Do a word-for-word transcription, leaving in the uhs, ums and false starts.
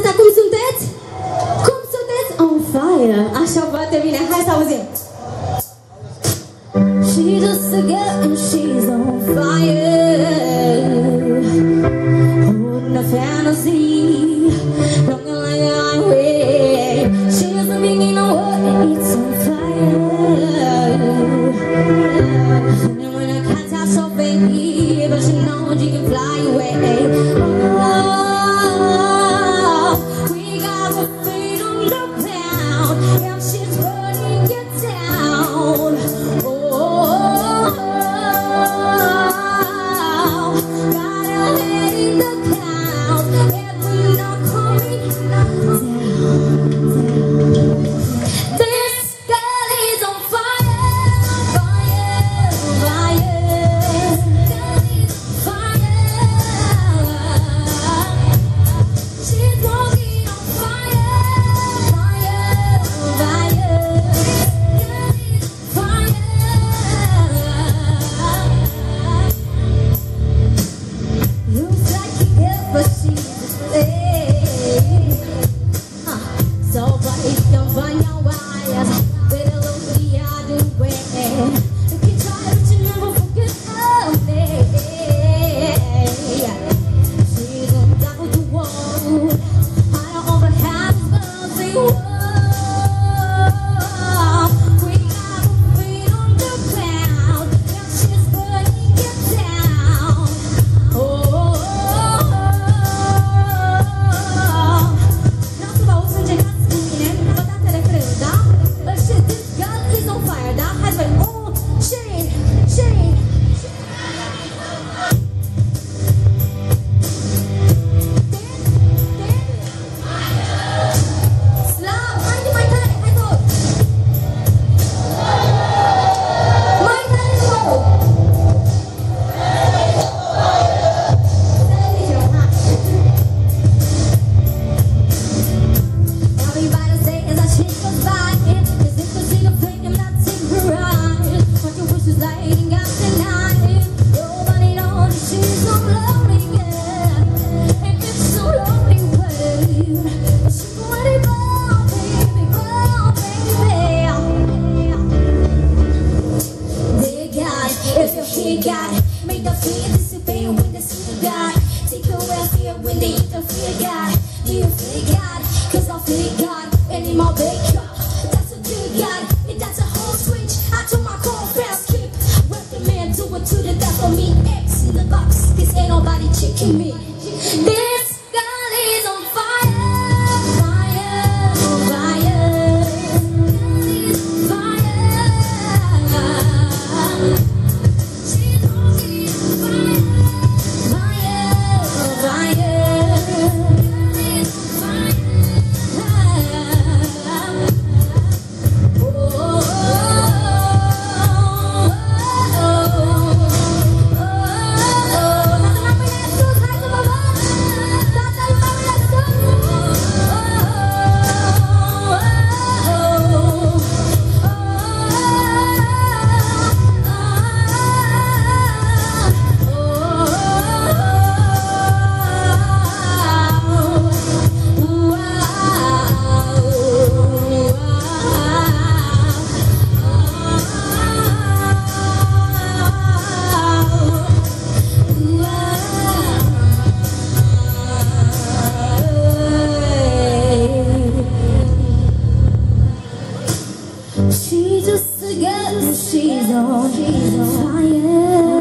asta, cum sunteți? Cum sunteți? On fire. Așa foarte bine, hai să auzim. She's just a girl and she's on fire, holding a fantasy, looking like a highway. She's a beginning of what it's on fire. And when I can't tell so baby, but she knows she can fly away. Oh, we got the freedom to pound, and she's burning it down. She's just a girl, she's on, she's on fire.